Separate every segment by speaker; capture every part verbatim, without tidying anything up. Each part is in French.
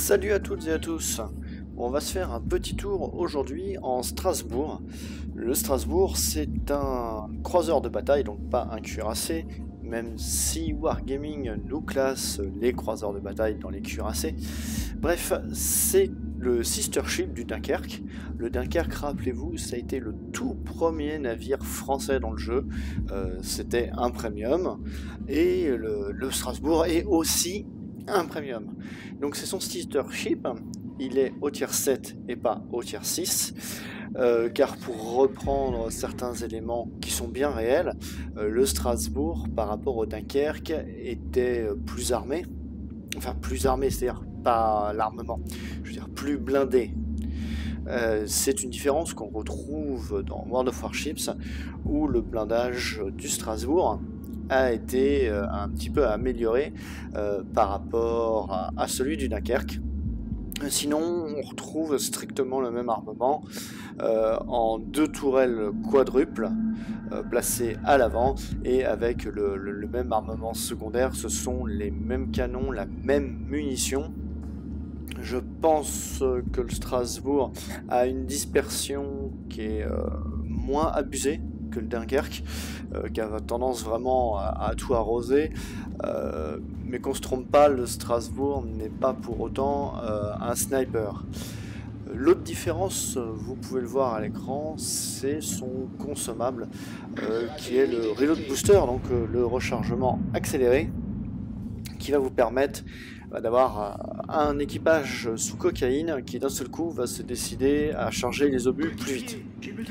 Speaker 1: Salut à toutes et à tous. On va se faire un petit tour aujourd'hui en Strasbourg. Le Strasbourg, c'est un croiseur de bataille, donc pas un cuirassé, même si Wargaming nous classe les croiseurs de bataille dans les cuirassés. Bref, c'est le sister ship du Dunkerque. Le Dunkerque, rappelez-vous, ça a été le tout premier navire français dans le jeu. Euh, C'était un premium. Et le, le Strasbourg est aussi un premium. Donc c'est son sister ship. Il est au tier sept et pas au tier six. Euh, car pour reprendre certains éléments qui sont bien réels, euh, le Strasbourg par rapport au Dunkerque était plus armé. Enfin plus armé, c'est-à-dire pas l'armement, je veux dire plus blindé. Euh, c'est une différence qu'on retrouve dans World of Warships où le blindage du Strasbourg a été euh, un petit peu amélioré euh, par rapport à, à celui du Dunkerque. Sinon, on retrouve strictement le même armement euh, en deux tourelles quadruples euh, placées à l'avant et avec le, le, le même armement secondaire. Ce sont les mêmes canons, la même munition. Je pense que le Strasbourg a une dispersion qui est euh, moins abusée que le Dunkerque, euh, qui a tendance vraiment à, à tout arroser, euh, mais qu'on se trompe pas, le Strasbourg n'est pas pour autant euh, un sniper. L'autre différence, vous pouvez le voir à l'écran, c'est son consommable, euh, qui est le reload booster, donc euh, le rechargement accéléré, qui va vous permettre d'avoir un équipage sous cocaïne qui d'un seul coup va se décider à charger les obus plus vite.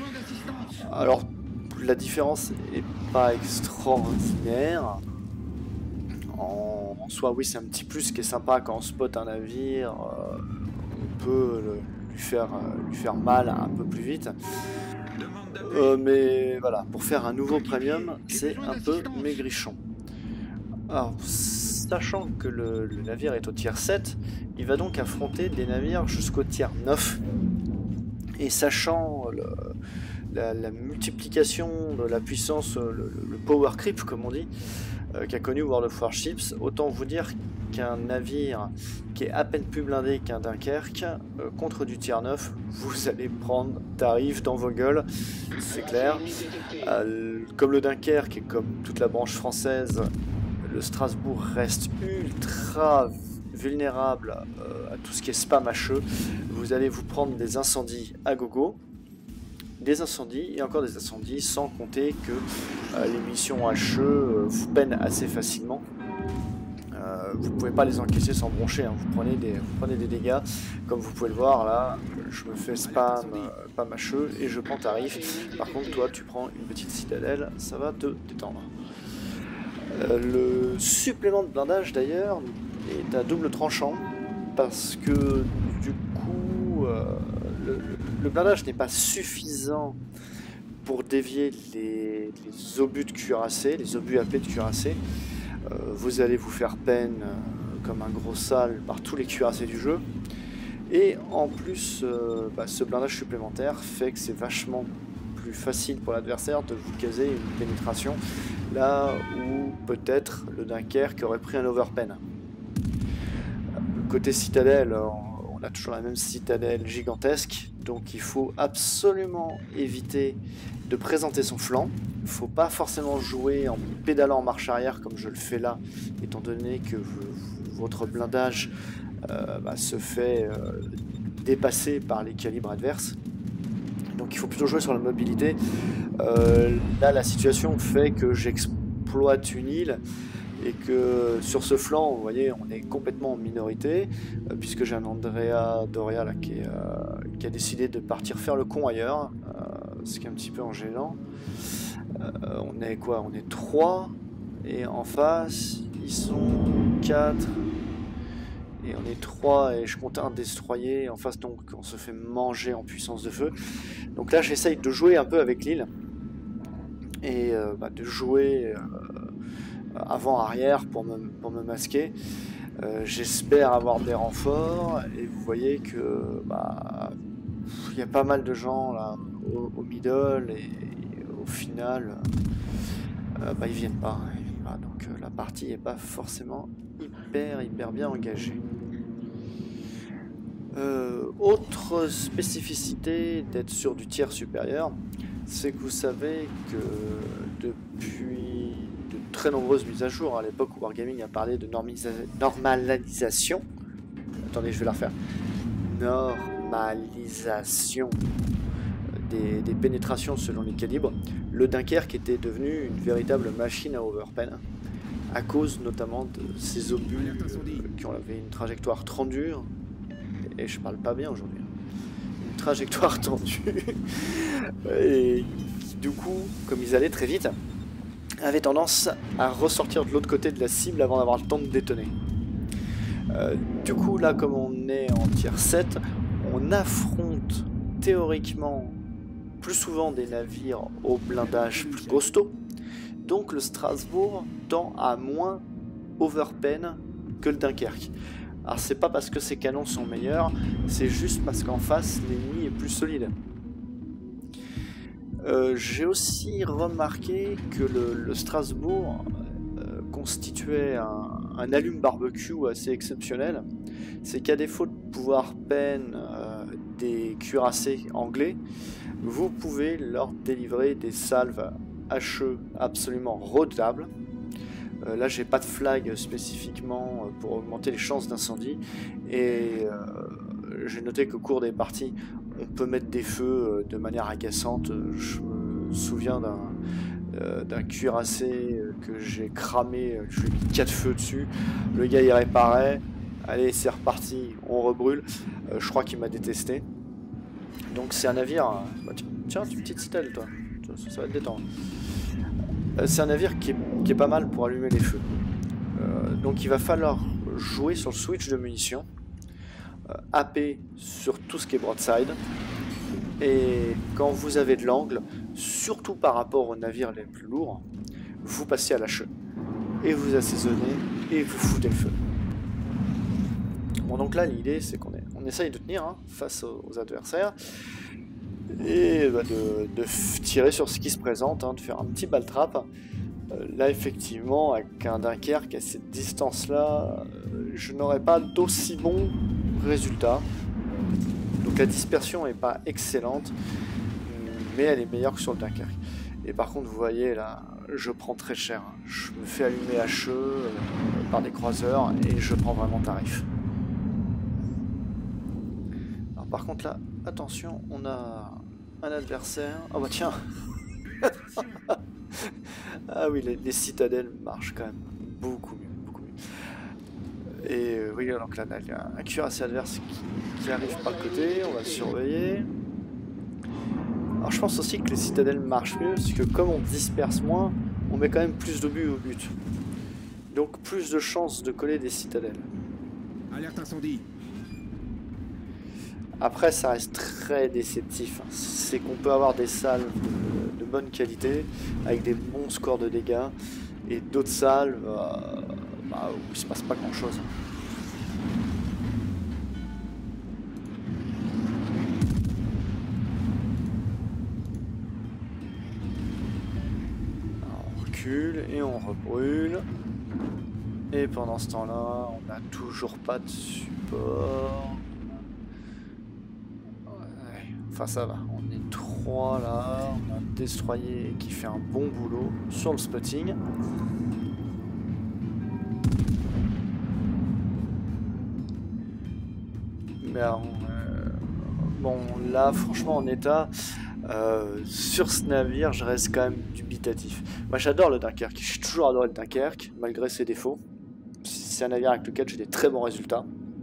Speaker 1: Alors la différence est pas extraordinaire. En, en soi, oui, c'est un petit plus qui est sympa quand on spot un navire, euh, on peut le, lui, faire, euh, lui faire mal un peu plus vite. Euh, mais voilà, pour faire un nouveau premium, c'est un peu maigrichon. Alors, sachant que le, le navire est au tier sept, il va donc affronter des navires jusqu'au tier neuf. Et sachant le, la, la multiplication de la puissance, le, le power creep comme on dit, euh, qu'a connu World of Warships, autant vous dire qu'un navire qui est à peine plus blindé qu'un Dunkerque, euh, contre du tier neuf, vous allez prendre tarif dans vos gueules, c'est clair. Euh, comme le Dunkerque et comme toute la branche française, le Strasbourg reste ultra vulnérable euh, à tout ce qui est spam H E. Vous allez vous prendre des incendies à gogo, des incendies et encore des incendies, sans compter que euh, les missions H E euh, vous peinent assez facilement. Euh, vous ne pouvez pas les encaisser sans broncher, hein. vous, prenez des, vous prenez des dégâts, comme vous pouvez le voir là, je me fais spam, euh, spam H E et je prends tarif. Par contre toi tu prends une petite citadelle, ça va te détendre. Euh, le supplément de blindage d'ailleurs est à double tranchant parce que du coup euh, le, le blindage n'est pas suffisant pour dévier les, les obus de cuirassé, les obus A P de cuirassé. Euh, vous allez vous faire peine euh, comme un gros sale par tous les cuirassés du jeu. Et en plus, euh, bah, ce blindage supplémentaire fait que c'est vachement plus facile pour l'adversaire de vous caser une pénétration là où peut-être le Dunkerque aurait pris un overpen. Côté citadelle, on a toujours la même citadelle gigantesque, donc il faut absolument éviter de présenter son flanc. Il ne faut pas forcément jouer en pédalant en marche arrière comme je le fais là, étant donné que votre blindage euh, bah, se fait euh, dépasser par les calibres adverses. Donc il faut plutôt jouer sur la mobilité. Euh, là la situation fait que j'exploite une île et que sur ce flanc, vous voyez, on est complètement en minorité, euh, puisque j'ai un Andrea Doria là, qui, est, euh, qui a décidé de partir faire le con ailleurs, euh, ce qui est un petit peu en gênant. Euh, on est quoi? On est trois, et en face, ils sont quatre. Et on est trois et je compte un destroyer en face, donc on se fait manger en puissance de feu. Donc là j'essaye de jouer un peu avec l'île et euh, bah, de jouer euh, avant-arrière pour me, pour me masquer. Euh, J'espère avoir des renforts et vous voyez que bah, il y a pas mal de gens là au, au middle et, et au final euh, bah, ils viennent pas. Voilà, donc euh, la partie est pas forcément hyper hyper bien engagée. Euh, autre spécificité d'être sur du tiers supérieur, c'est que vous savez que depuis de très nombreuses mises à jour, à l'époque où Wargaming a parlé de normalisation, attendez je vais la refaire, normalisation des, des pénétrations selon les calibres, le Dunkerque était devenu une véritable machine à overpen, à cause notamment de ces obus euh, qui ont avait une trajectoire tendue, et je parle pas bien aujourd'hui, une trajectoire tendue, et qui, du coup, comme ils allaient très vite, avaient tendance à ressortir de l'autre côté de la cible avant d'avoir le temps de détonner. Euh, du coup, là, comme on est en tier sept, on affronte théoriquement plus souvent des navires au blindage plus costaud, donc le Strasbourg tend à moins overpen que le Dunkerque. Alors c'est pas parce que ses canons sont meilleurs, c'est juste parce qu'en face l'ennemi est plus solide. Euh, J'ai aussi remarqué que le, le Strasbourg euh, constituait un, un allume-barbecue assez exceptionnel. C'est qu'à défaut de pouvoir pen euh, des cuirassés anglais, vous pouvez leur délivrer des salves H E absolument redoutables. Euh, là j'ai pas de flag spécifiquement pour augmenter les chances d'incendie, et euh, j'ai noté qu'au cours des parties on peut mettre des feux de manière agaçante. Je me souviens d'un euh, d'un cuirassé que j'ai cramé, je lui ai mis quatre feux dessus, le gars il réparait, allez c'est reparti, on rebrûle. Euh, je crois qu'il m'a détesté. Donc c'est un navire, bah, tiens, tu petite citadelle toi, ça, ça va te détendre. Euh, c'est un navire qui est, qui est pas mal pour allumer les feux. Euh, donc il va falloir jouer sur le switch de munitions, euh, A P sur tout ce qui est broadside, et quand vous avez de l'angle, surtout par rapport aux navires les plus lourds, vous passez à l'H E, et vous assaisonnez, et vous foutez le feu. Bon donc là l'idée c'est qu'on on essaye de tenir hein, face aux, aux adversaires, et bah, de, de tirer sur ce qui se présente, hein, de faire un petit ball trap. Euh, là effectivement avec un Dunkerque à cette distance là, euh, je n'aurais pas d'aussi bons résultats. Donc la dispersion est pas excellente, mais elle est meilleure que sur le Dunkerque. Et par contre vous voyez là, je prends très cher, je me fais allumer H E euh, par des croiseurs et je prends vraiment tarif. Alors par contre là, attention, on a un adversaire. Oh bah tiens. Ah oui, les, les citadelles marchent quand même beaucoup mieux, beaucoup mieux. Et euh, oui, donc là, il y a un cuirassé adverse qui, qui arrive par le côté, on va le surveiller. Alors je pense aussi que les citadelles marchent mieux, parce que comme on disperse moins, on met quand même plus d'obus au but. Donc plus de chances de coller des citadelles.
Speaker 2: Alerte incendie.
Speaker 1: Après ça reste très déceptif, c'est qu'on peut avoir des salves de, de bonne qualité, avec des bons scores de dégâts, et d'autres salves euh, bah, où il se passe pas grand chose. Alors, on recule et on rebrûle, et pendant ce temps là on n'a toujours pas de support. Enfin ça va, on est trois là, on a un destroyer qui fait un bon boulot sur le spotting. Mais alors, euh, bon là franchement en état, euh, sur ce navire je reste quand même dubitatif. Moi j'adore le Dunkerque, j'ai toujours adoré le Dunkerque malgré ses défauts. C'est un navire avec lequel j'ai des très bons résultats.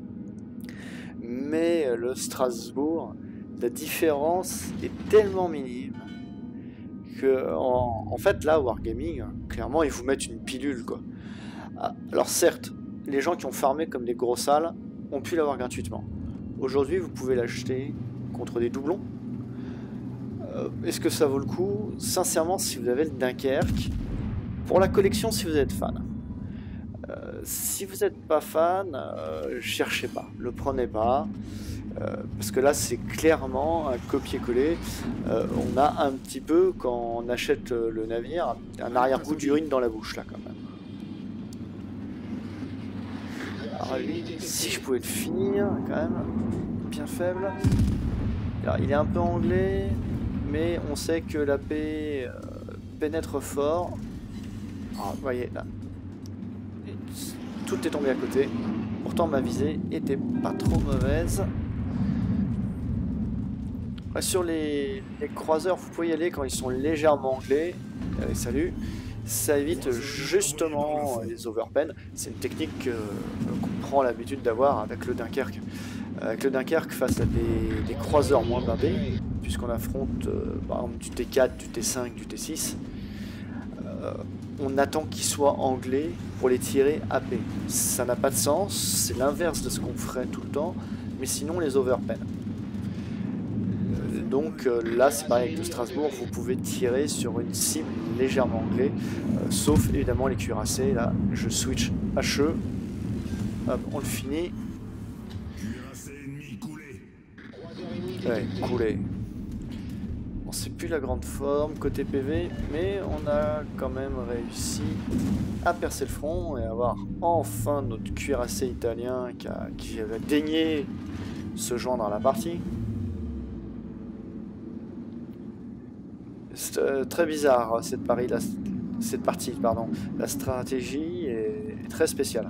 Speaker 1: Mais le Strasbourg, la différence est tellement minime que en, en fait là Wargaming clairement ils vous mettent une pilule quoi. Alors certes les gens qui ont farmé comme des gros salles ont pu l'avoir gratuitement. Aujourd'hui vous pouvez l'acheter contre des doublons. Euh, Est-ce que ça vaut le coup? Sincèrement si vous avez le Dunkerque, pour la collection si vous êtes fan. Euh, si vous n'êtes pas fan, euh, cherchez pas, le prenez pas. Euh, parce que là c'est clairement un copier-coller. Euh, on a un petit peu, quand on achète le navire, un arrière-goût d'urine dans la bouche là quand même. Alors lui, si je pouvais le finir quand même, bien faible. Alors, il est un peu anglais, mais on sait que l'A P euh, pénètre fort. Ah, vous voyez là, et tout est tombé à côté. Pourtant ma visée était pas trop mauvaise. Ouais, sur les, les croiseurs, vous pouvez y aller quand ils sont légèrement anglais. Allez, salut. Ça évite justement les overpen. C'est une technique euh, qu'on prend l'habitude d'avoir avec le Dunkerque. Avec le Dunkerque face à des, des croiseurs moins blindés, puisqu'on affronte euh, par exemple du T quatre, du T cinq, du T six. Euh, on attend qu'ils soient anglais pour les tirer A P. Ça n'a pas de sens, c'est l'inverse de ce qu'on ferait tout le temps, mais sinon les overpen. Donc euh, là c'est pareil avec le Strasbourg, vous pouvez tirer sur une cible légèrement anglais, euh, sauf évidemment les cuirassés. Là je switch H E, hop, on le finit. Ouais, coulé. Bon, c'est plus la grande forme côté P V, mais on a quand même réussi à percer le front et avoir enfin notre cuirassé italien qui, a, qui avait daigné se joindre à la partie. C'est euh, très bizarre cette, pari, la, cette partie, pardon. La stratégie est, est très spéciale.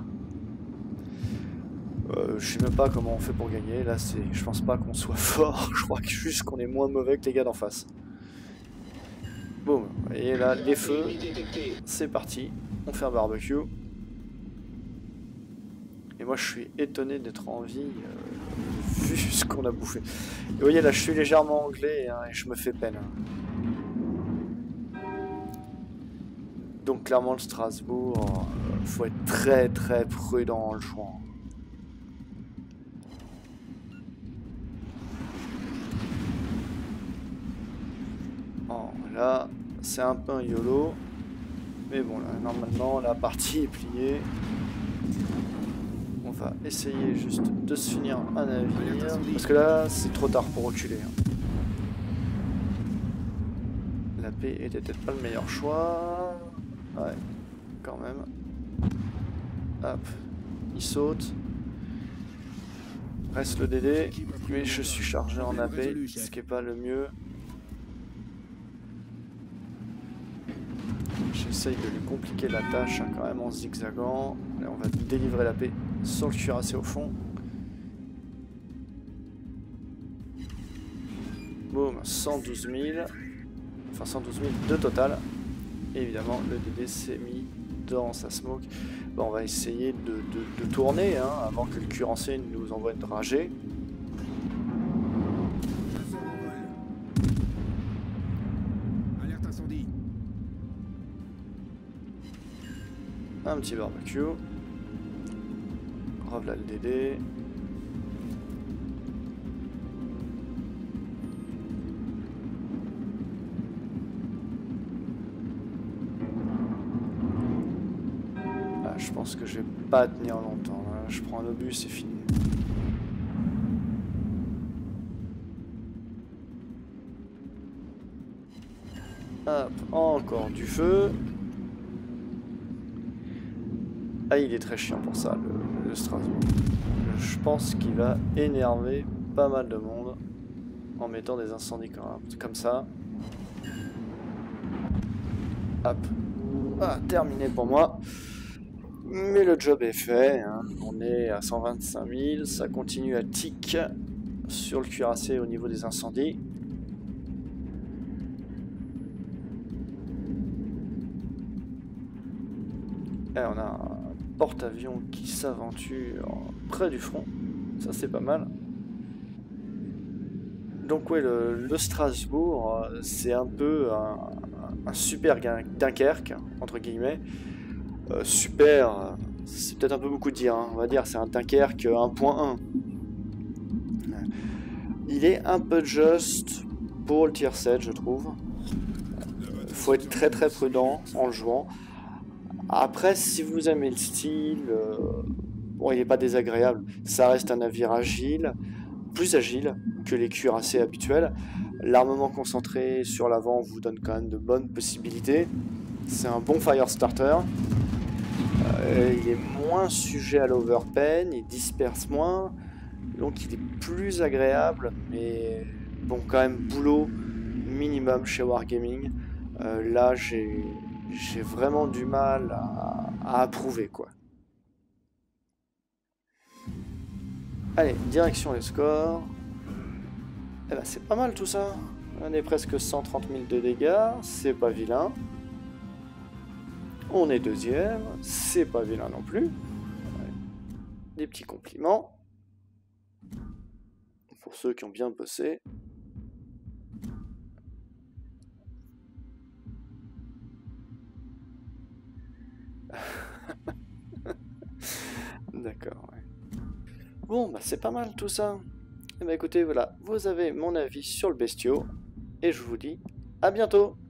Speaker 1: Euh, je sais même pas comment on fait pour gagner. Là, c'est, je pense pas qu'on soit fort. Je crois que juste qu'on est moins mauvais que les gars d'en face. Boum. Vous voyez là, les feux. C'est parti. On fait un barbecue. Et moi, je suis étonné d'être en vie euh, vu ce qu'on a bouffé. Et vous voyez là, je suis légèrement anglais hein, et je me fais peine. Donc clairement le Strasbourg, euh, faut être très très prudent en le jouant. Bon, là c'est un peu un YOLO, mais bon là normalement la partie est pliée. On va essayer juste de se finir un navire, parce que là c'est trop tard pour reculer. Hein. La paix était peut-être pas le meilleur choix. Ouais, quand même. Hop, il saute. Reste le D D, mais je suis chargé en A P, ce qui n'est pas le mieux. J'essaye de lui compliquer la tâche hein, quand même en zigzagant. Là, on va délivrer la paix sur le cuirassé au fond. Boum, cent douze mille. Enfin cent douze mille de total. Et évidemment le D D s'est mis dans sa smoke. Bon, on va essayer de, de, de tourner hein, avant que le cuirassé nous envoie une dragée.
Speaker 2: Alerte incendie.
Speaker 1: Un petit barbecue. Revoilà le D D. Je pense que je vais pas tenir longtemps. Là. Je prends un obus, c'est fini. Hop, encore du feu. Ah, il est très chiant pour ça, le, le Strasbourg. Je pense qu'il va énerver pas mal de monde en mettant des incendies comme ça. Hop. Ah, terminé pour moi. Mais le job est fait, hein. On est à cent vingt-cinq mille, ça continue à tic sur le cuirassé au niveau des incendies. Et on a un porte-avions qui s'aventure près du front, ça c'est pas mal. Donc ouais, le, le Strasbourg, c'est un peu un, un super Dunkerque, entre guillemets. Euh, super, c'est peut-être un peu beaucoup de dire, hein. On va dire c'est un Dunkerque un point un. Il est un peu juste pour le tier sept, je trouve. Il faut être très très prudent en le jouant. Après, si vous aimez le style, euh, bon, il n'est pas désagréable. Ça reste un navire agile, plus agile que les cuirassés habituels. L'armement concentré sur l'avant vous donne quand même de bonnes possibilités. C'est un bon fire starter. Euh, il est moins sujet à l'overpen, il disperse moins. Donc il est plus agréable, mais bon, quand même, boulot minimum chez Wargaming. Euh, là, j'ai j'ai vraiment du mal à, à approuver, quoi. Allez, direction les scores. Eh ben, c'est pas mal tout ça. On est presque cent trente mille de dégâts, c'est pas vilain. On est deuxième, c'est pas vilain non plus. Des petits compliments. Pour ceux qui ont bien bossé. D'accord, ouais. Bon, bah c'est pas mal tout ça. Et bah écoutez, voilà, vous avez mon avis sur le bestiau. Et je vous dis à bientôt.